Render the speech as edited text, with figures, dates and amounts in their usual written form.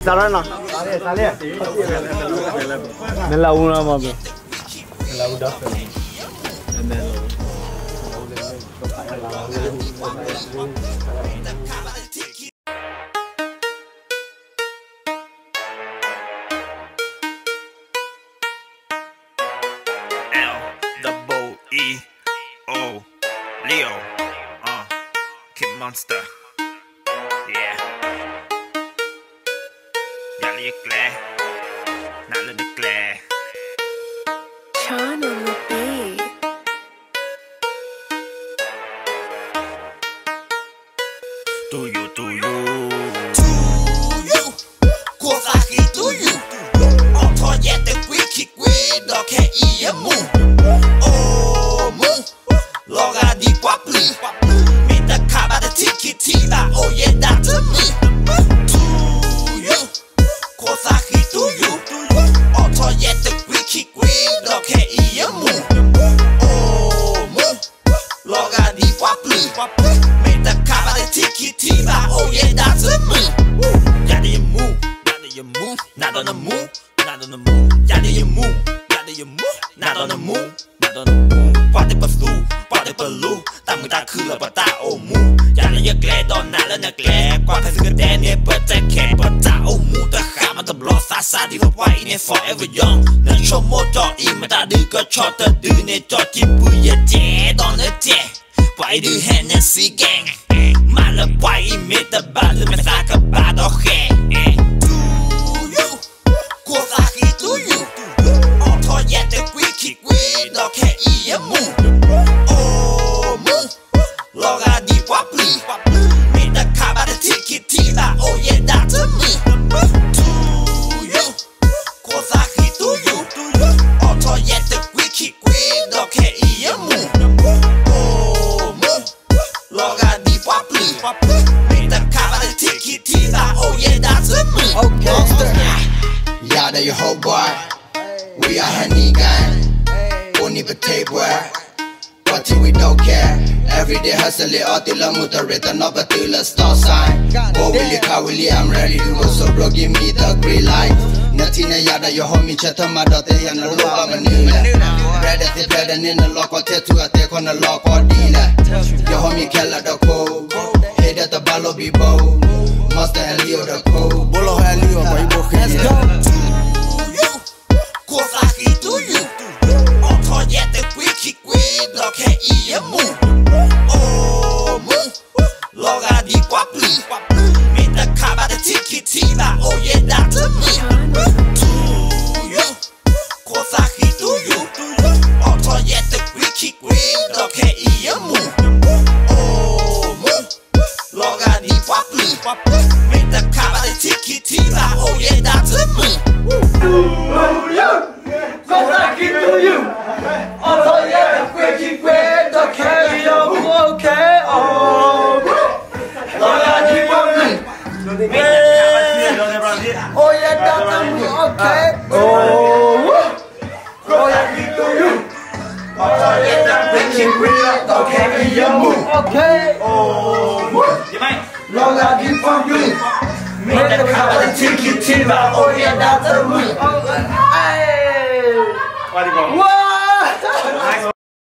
Sarana. Nella una vabbè. Nella una. L-E-O Leo Kid Monster. Yeah. Y'all are glad. Not let it glad. Sean on the beat. Do you Cause I hate do you On toilet the quick kick with the K.E. move Oh move Loga di popli Made the car by the ticket Tiva oh yeah that's me To you Cause I hate do you On toilet the quick kick with the K.E. move Oh move Loga di popli Made the car by the ticket Tiva oh yeah that's me Not on the move, not on the move. Yeah, do you move, not on the move, not on the move. Party pursue, party baloo. ตั้งมือตาคือระเบิดตาโอ้มูอย่าละเยอะแกลตอนนั้นแล้วนะแกลความใครสักแดนเนี่ยเปิดใจแข็งเปิดตาโอ้มูแต่ขามันตำรอซาที่เราไว้เนี่ย forever young นั่นชมโมจออีมาตาดื้อก็ชอบแต่ดื้อเนี่ยจอดจิ้มปุยอย่าเจ๊ตอนนั้นเจ๊ไปดื้อแฮนด์ซีแกงมาละไปอีเมตาบ้าหรือไม่ตากับบาดโอเคCause I hate do you On toilet the quick kick with the K.E. move Oh move Loga di popli Made the car by the ticket Tiva oh yeah that's me To you Cause I hate do you On toilet the quick kick with the K.E. move Oh move Loga di popli Made the car by the ticket Tiva oh yeah that's me Yeah, that your whole boy. We are honey gang. Only for tape work. But we don't care. Every day hustle it all till I'm written up till a star sign. Oh, Willie Kawili, I'm ready to go. So, bro, give me the green light. Nothing a yada, your homie chatter, my daughter, and a low of a new. Red at the bed and in the lock or tattoo, I take on the lock or dealer. Your homie Kella the code. Head at the ballo be bow. Master and Leo the code. Bolo and Leo, let's go. Cause I hate do you On toilet the quick kick with the K.E. move Oh move Loga di popli Made the car by the ticket Tiva oh yeah that's me To you Cause I hate do you On toilet the quick kick with the K.E. move Oh move Loga di popli Made the car by the ticket Tiva oh yeah that's me Cause I keep to you Oh yeah, quick, the K.E. okay, oh I keep on me Oh yeah, that's me, okay, oh I keep to you Oh yeah, quick, the K.E. okay, oh I keep on you Make the car the ticket, oh yeah, that's me Whoa!